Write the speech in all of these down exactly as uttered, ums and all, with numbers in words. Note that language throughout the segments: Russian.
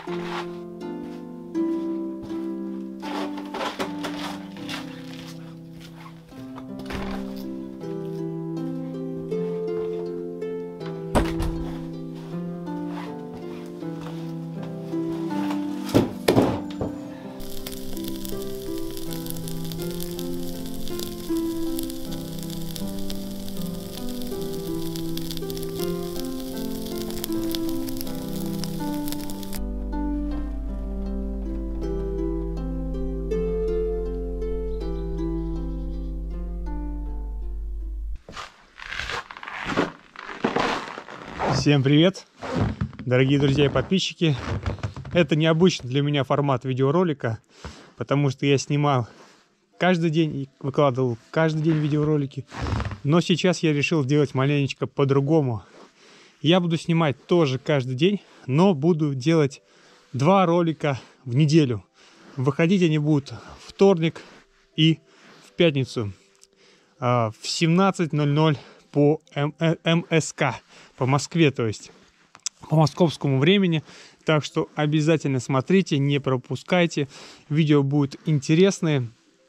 Всем привет, дорогие друзья и подписчики. Это необычный для меня формат видеоролика, потому что я снимал каждый день и выкладывал каждый день видеоролики. Но сейчас я решил сделать маленечко по-другому. Я буду снимать тоже каждый день, но буду делать два ролика в неделю. Выходить они будут в вторник и в пятницу в семнадцать ноль ноль по эм эс ка, по Москве, то есть по московскому времени. Так что обязательно смотрите, не пропускайте. Видео будут интересные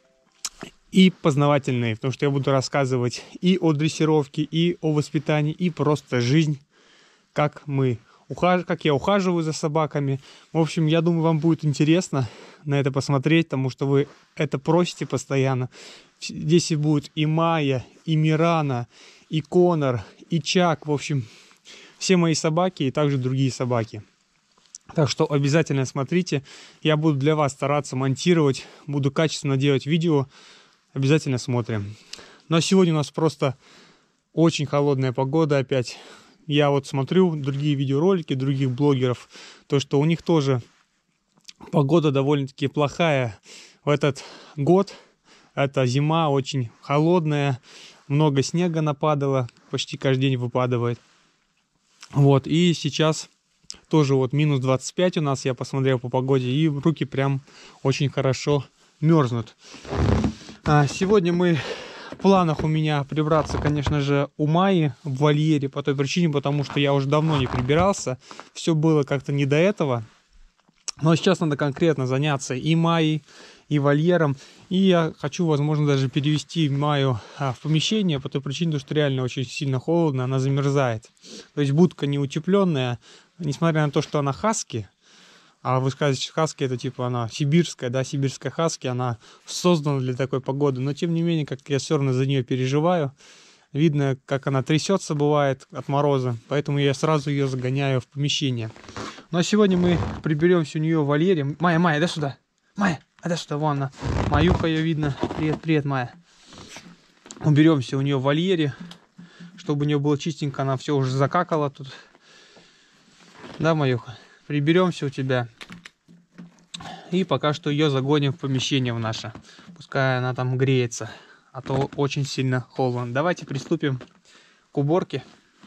и познавательные, потому что я буду рассказывать и о дрессировке, и о воспитании, и просто жизнь, как мы ухаж... как я ухаживаю за собаками. В общем, я думаю, вам будет интересно на это посмотреть, потому что вы это просите постоянно. Здесь и будет и Майя, и Мирана, и Конор, и Чак. В общем, все мои собаки и также другие собаки. Так что обязательно смотрите. Я буду для вас стараться монтировать, буду качественно делать видео. Обязательно смотрим. Но сегодня у нас просто очень холодная погода опять. Я вот смотрю другие видеоролики других блогеров, то что у них тоже погода довольно-таки плохая в этот год. Это зима очень холодная, много снега нападало, почти каждый день выпадывает. Вот, и сейчас тоже вот минус двадцать пять у нас, я посмотрел по погоде, и руки прям очень хорошо мерзнут. А сегодня мы в планах у меня прибраться, конечно же, у Майи в вольере, по той причине, потому что я уже давно не прибирался, все было как-то не до этого. Но сейчас надо конкретно заняться и Майей, и вольером. И я хочу, возможно, даже перевести Майю а, в помещение, по той причине, что реально очень сильно холодно, она замерзает. То есть будка не утепленная, несмотря на то, что она хаски, а вы скажете, хаски это типа она сибирская, да, сибирская хаски, она создана для такой погоды. Но тем не менее, как я все равно за нее переживаю. Видно, как она трясется, бывает, от мороза. Поэтому я сразу ее загоняю в помещение. Ну а сегодня мы приберемся у нее в вольере. Майя, Майя, иди сюда. Майя, иди сюда, вон она. Маюха ее видно. Привет, привет, Майя. Уберемся у нее в вольере, чтобы у нее было чистенько. Она все уже закакала тут. Да, Маюха? Приберемся у тебя. И пока что ее загоним в помещение в наше. Пускай она там греется. А то очень сильно холодно. Давайте приступим к уборке.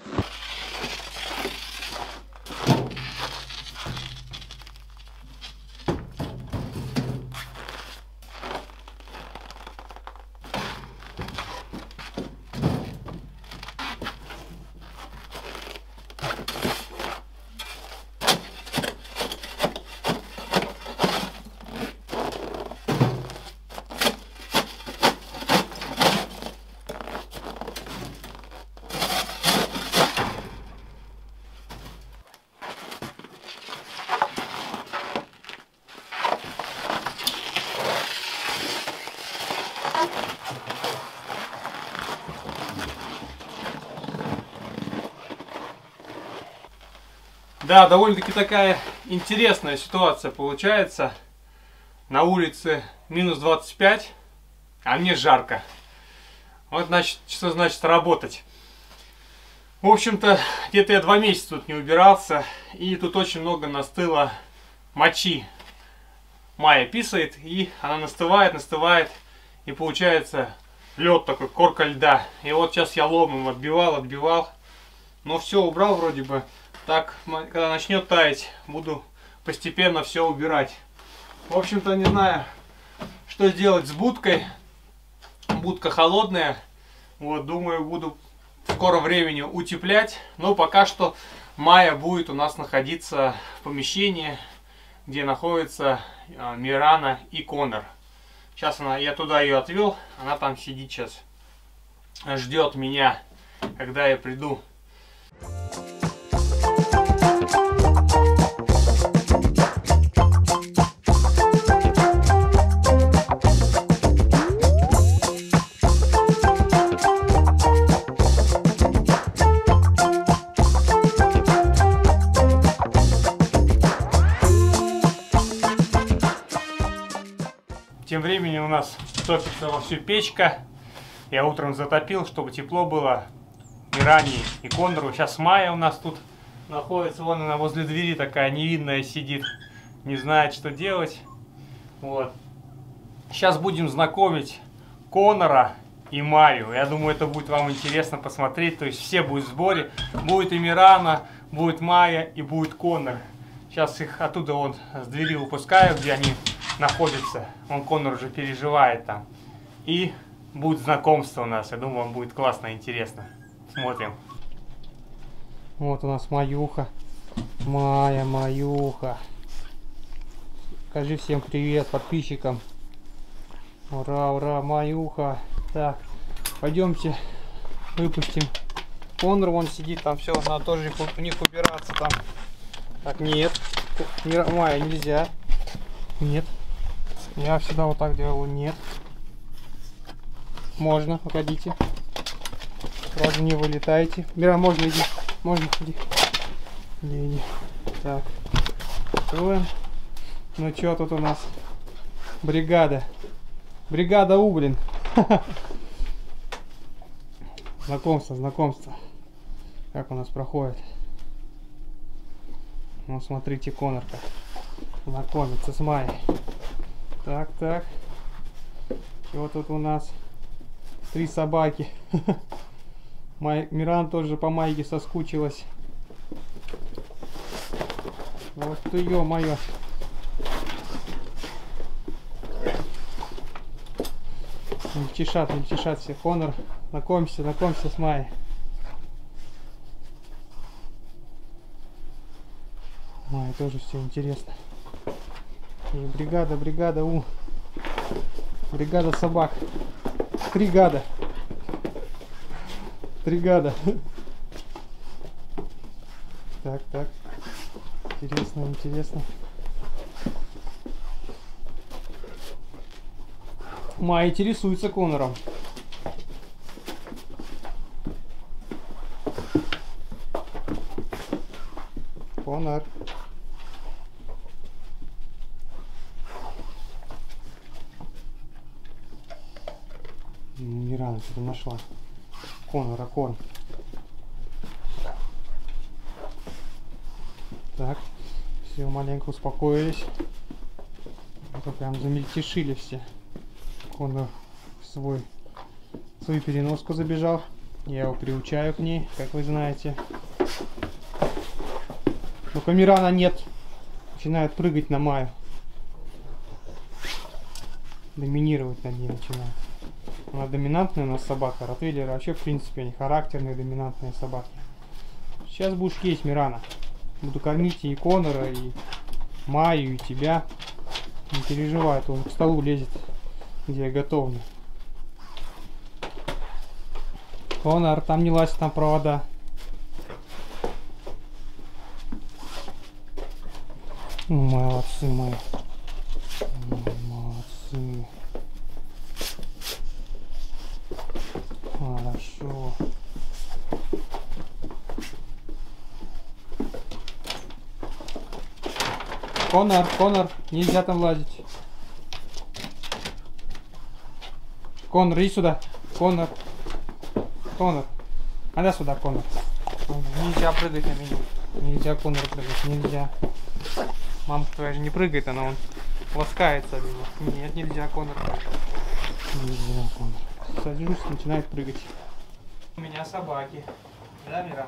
Да, довольно-таки такая интересная ситуация получается. На улице минус двадцать пять, а мне жарко. Вот, значит, что значит работать. В общем-то, где-то я два месяца тут не убирался, и тут очень много настыло мочи. Майя писает, и она настывает, настывает, и получается лед такой, корка льда. И вот сейчас я ломом отбивал, отбивал, но все убрал вроде бы. Так, когда начнет таять, буду постепенно все убирать. В общем-то, не знаю, что сделать с будкой. Будка холодная. Вот, думаю, буду в скором времени утеплять. Но пока что Майя будет у нас находиться в помещении. где находятся Мирана и Конор. Сейчас она, я туда ее отвел, она там сидит сейчас, ждет меня, когда я приду. Тем временем у нас топится вовсю печка. Я утром затопил, чтобы тепло было Миране и Конору. Сейчас Майя у нас тут находится. Вон она возле двери такая невинная сидит. Не знает, что делать. Вот. Сейчас будем знакомить Конора и Майю. Я думаю, это будет вам интересно посмотреть. То есть все будут в сборе. Будет и Мирана, будет Майя и будет Конор. Сейчас их оттуда вон с двери выпускаю, где они находится. Он, Конор, уже переживает там. И будет знакомство у нас. Я думаю, вам будет классно и интересно. Смотрим. Вот у нас Маюха. Майя, Маюха. Скажи всем привет подписчикам. Ура, ура, Маюха. Так, пойдемте выпустим. Конор вон сидит, там все, надо тоже у них убираться там. Так, нет. Майя, нельзя. Нет. Я всегда вот так делаю. Нет. Можно, погодите. Сразу не вылетайте. Мира, можно иди. Можно, иди. Иди, иди. Так. Строим. Ну что тут у нас? Бригада. Бригада У, блин. Знакомство, знакомство. Как у нас проходит. Ну, смотрите, Конорка. Знакомиться с Майей. Так, так. Что тут у нас? Три собаки. Май... Миран тоже по Майке соскучилась. Вот ты, ё-моё. Мельтешат, мельтешат все. Конор, знакомься, знакомься с Майей. Майя тоже все интересно. И бригада, бригада У. Бригада собак. Тригада. Тригада. Так, так. Интересно, интересно. Майя интересуется Конором. Конор. Мирана что-то нашла. Конора, корм. Так, все маленько успокоились. Это прям замельтешили все. Конор в свой, в свою переноску забежал. Я его приучаю к ней, как вы знаете. Но Мирана нет. Начинает прыгать на Майю. Доминировать над ней начинает. Она доминантная у нас собака. Ротвейлеры вообще, в принципе, они характерные, доминантные собаки. Сейчас будешь есть, Мирана. Буду кормить и Конора, и Майю, и тебя. Не переживай, а он к столу лезет, где я готовлю. Конор, там не лазь, там провода. Молодцы мои. Молодцы. Хорошо. Конор, Конор, нельзя там лазить. Конор, иди сюда. Конор. Конор. А да сюда, Конор. Нельзя прыгать на меня. Нельзя, Конор, прыгать. Нельзя. Мамка твоя же не прыгает, она он ласкается от меня. Нет, нельзя, Конор. Нельзя, Конор. Сажусь, начинает прыгать. У меня собаки. Да, Мира?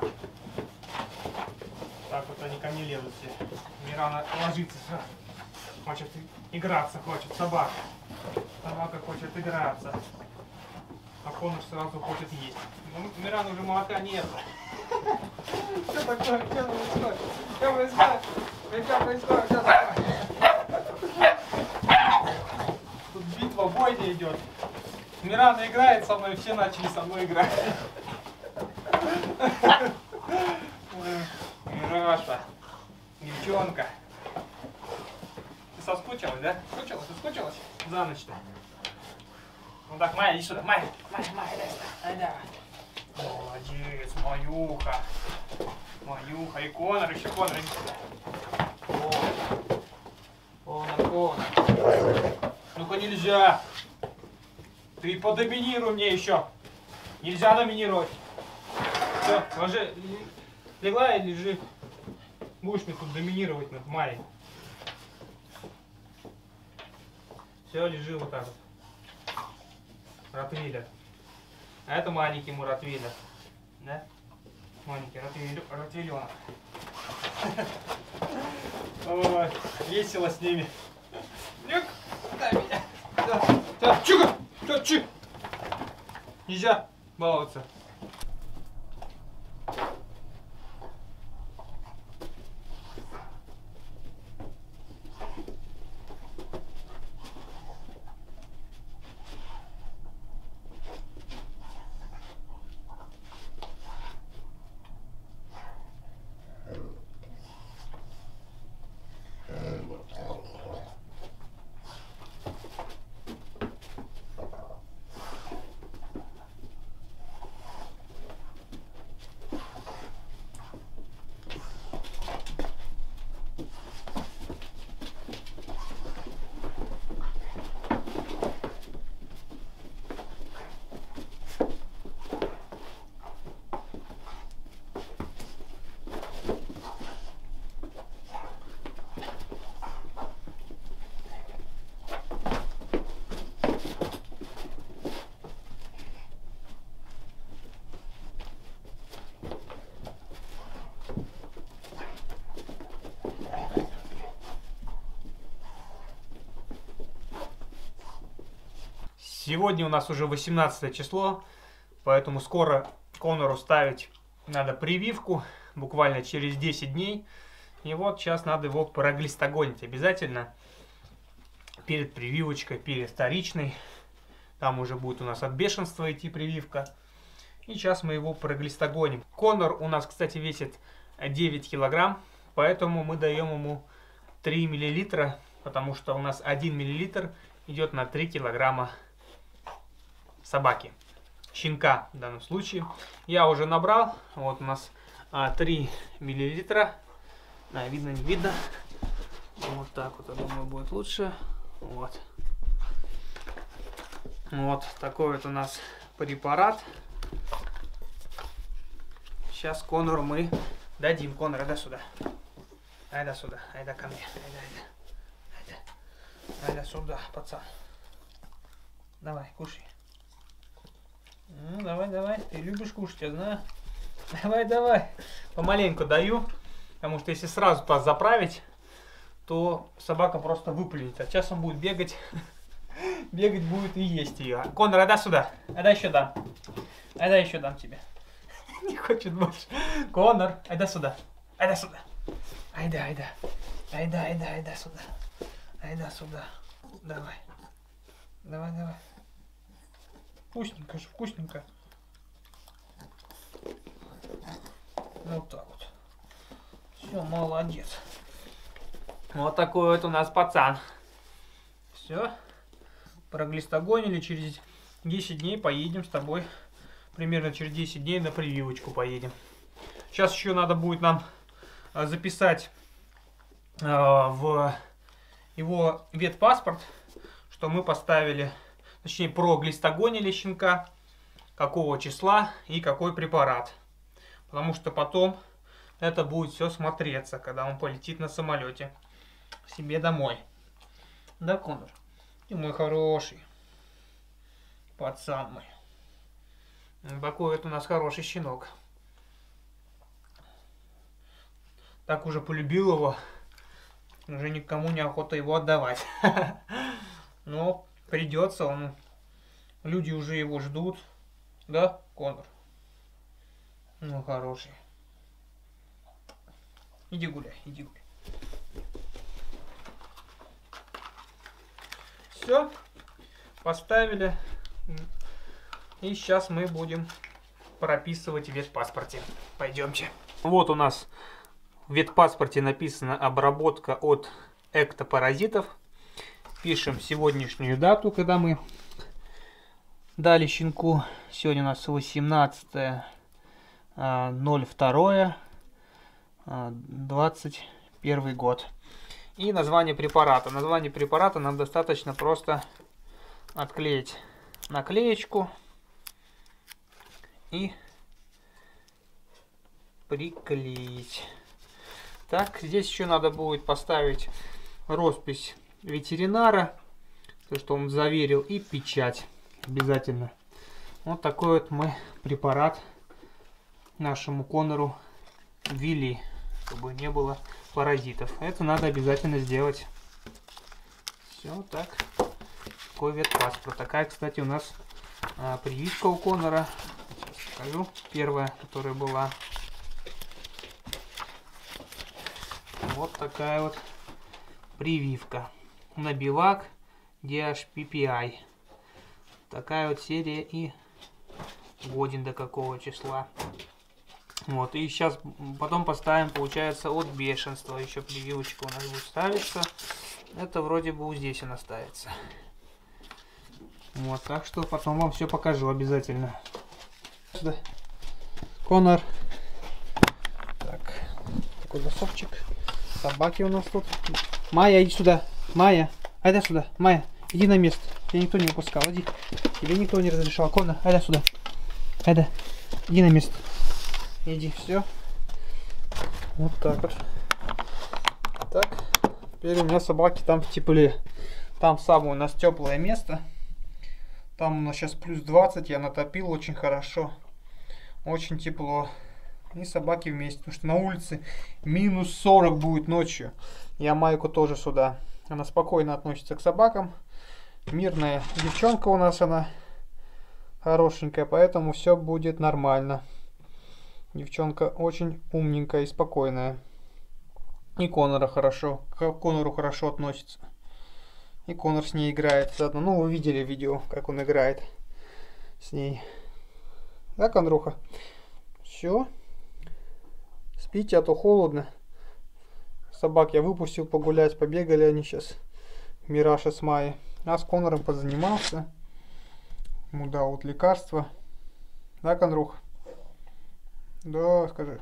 Так вот они ко мне лезут все. Мирана ложится, хочет играться, хочет собака. Собака хочет играться. А Конор сразу хочет есть. Ну, Мирана уже молока нет. Что такое? Что происходит? Что происходит? Что происходит? идет. Мирана играет со мной, все начали со мной играть. Мираша, девчонка. Ты соскучилась, да? Соскучилась, соскучилась? За ночь-то. Ну так, Майя, иди сюда. Майя, Майя, Майя, дай сюда. Дай, давай. Молодец, Маюха. Маюха. И Конор, еще Конор, иди сюда. Конор, Конор. Ну-ка, нельзя. Ты подоминируй мне еще. Нельзя доминировать. Все, ложи. Легла и лежи. Будешь мне тут доминировать над Майей. Все, лежи вот так вот. Ротвейлер. А это маленький мой ротвейлер. Да? Маленький ротвейленок. Ой, весело с ними. Люк, дай меня. Да, чука, да, чик. Нельзя баловаться. Сегодня у нас уже восемнадцатое число, поэтому скоро Конору ставить надо прививку, буквально через десять дней. И вот сейчас надо его проглистогонить обязательно перед прививочкой, перед вторичной. Там уже будет у нас от бешенства идти прививка. И сейчас мы его проглистогоним. Конор у нас, кстати, весит девять килограмм, поэтому мы даем ему три миллилитра, потому что у нас один миллилитр идет на три килограмма собаки, щенка в данном случае. Я уже набрал, вот у нас а, три миллилитра, а, видно, не видно, вот так вот, я думаю, будет лучше, вот, вот такой вот у нас препарат. Сейчас Конору мы дадим. Конор, айда сюда, айда сюда, айда ко мне, айда, айда, айда, айда сюда, пацан, давай, кушай. Ну, давай, давай, ты любишь кушать, я знаю. Давай, давай. Помаленьку даю, потому что если сразу туда заправить, то собака просто выплюнет. А сейчас он будет бегать, бегать будет и есть ее. Конор, айда сюда, айда еще дам. Айда еще дам тебе. Не хочет больше. Конор, айда сюда, айда сюда. Айда, айда, айда, айда, айда сюда. Айда сюда. Давай, давай, давай. Вкусненько же, вкусненько. Вот так вот. Все, молодец. Вот такой вот у нас пацан. Все. Проглистогонили. Через десять дней поедем с тобой. Примерно через десять дней на прививочку поедем. Сейчас еще надо будет нам записать э, в его ветпаспорт, что мы поставили... Точнее, проглистогонили щенка, какого числа и какой препарат. Потому что потом это будет все смотреться, когда он полетит на самолете себе домой. Да, Конор? Ты мой хороший пацан мой. Такой вот у нас хороший щенок. Так уже полюбил его. Уже никому не охота его отдавать. Но... Придется, он, люди уже его ждут, да, Конор? Ну, хороший. Иди гуляй, иди гуляй. Все, поставили. И сейчас мы будем прописывать в ветпаспорте. Пойдемте. Вот у нас в ветпаспорте написано обработка от эктопаразитов. Пишем сегодняшнюю дату, когда мы дали щенку. Сегодня у нас восемнадцатое ноль второе двадцать первый год. И название препарата. Название препарата нам достаточно просто отклеить наклеечку и приклеить. Так, здесь еще надо будет поставить роспись ветеринара, то, что он заверил, и печать обязательно. Вот такой вот мы препарат нашему Конору ввели, чтобы не было паразитов. Это надо обязательно сделать. Все так. Такой ветпаспорт. Такая, кстати, у нас а, прививка у Конора. Сейчас покажу. Первая, которая была. Вот такая вот прививка на бивак ди эйч пи пи ай. Такая вот серия, и годен до какого числа. Вот, и сейчас потом поставим, получается, от бешенства. Еще прививочка у нас будет ставиться. Это вроде бы вот здесь она ставится. Вот, так что потом вам все покажу обязательно. Сюда. Конор. Так, такой засовчик. Собаки у нас тут. Майя, иди сюда. Майя, айда сюда. Майя, иди на место. Тебя никто не выпускал. Иди. Тебе никто не разрешал. Конор, айда сюда. Айда. Иди на место. Иди, все. Вот так вот. Так. Теперь у меня собаки там в тепле. Там самое у нас теплое место. Там у нас сейчас плюс двадцать. Я натопил очень хорошо. Очень тепло. И собаки вместе. Потому что на улице минус сорок будет ночью. Я Майку тоже сюда. Она спокойно относится к собакам. Мирная девчонка у нас она. Хорошенькая. Поэтому все будет нормально. Девчонка очень умненькая и спокойная. И Конора хорошо. К Конору хорошо относится. И Конор с ней играет заодно. Ну, вы видели видео, как он играет с ней. Да, Конруха? Все. Спите, а то холодно. Собак я выпустил погулять. Побегали они сейчас. Мираша с Майей. А с Конором позанимался. Ему дал вот лекарства. Да, Конруха? Да, скажи.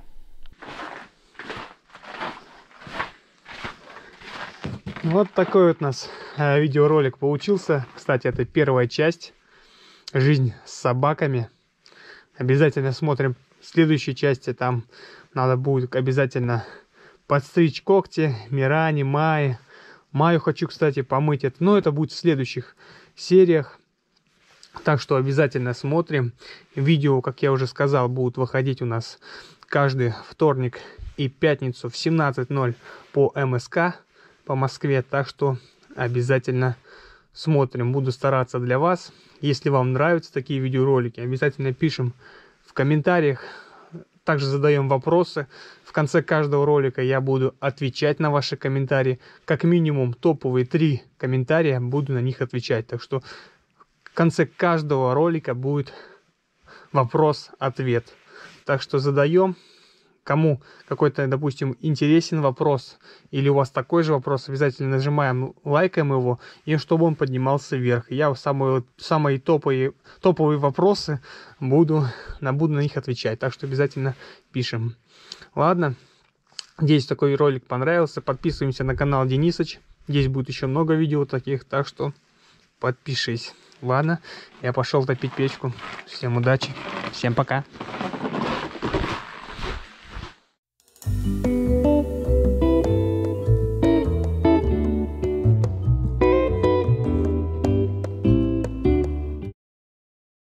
Вот такой вот у нас э, видеоролик получился. Кстати, это первая часть. Жизнь с собаками. Обязательно смотрим в следующей части. Там надо будет обязательно подстричь когти Миране, Майе. Майю хочу, кстати, помыть. Это, но это будет в следующих сериях. Так что обязательно смотрим. Видео, как я уже сказал, будут выходить у нас каждый вторник и пятницу в семнадцать ноль по эм эс ка, по Москве. Так что обязательно смотрим. Буду стараться для вас. Если вам нравятся такие видеоролики, обязательно пишем в комментариях. Также задаем вопросы. В конце каждого ролика я буду отвечать на ваши комментарии. Как минимум топовые три комментария буду на них отвечать. Так что в конце каждого ролика будет вопрос-ответ. Так что задаем. Кому какой-то, допустим, интересен вопрос, или у вас такой же вопрос, обязательно нажимаем, лайкаем его, и чтобы он поднимался вверх. Я самые, самые топовые, топовые вопросы буду, буду на них отвечать. Так что обязательно пишем. Ладно. Надеюсь, такой ролик понравился. Подписываемся на канал Денисыч. Здесь будет еще много видео таких, так что подпишись. Ладно, я пошел топить печку. Всем удачи, всем пока.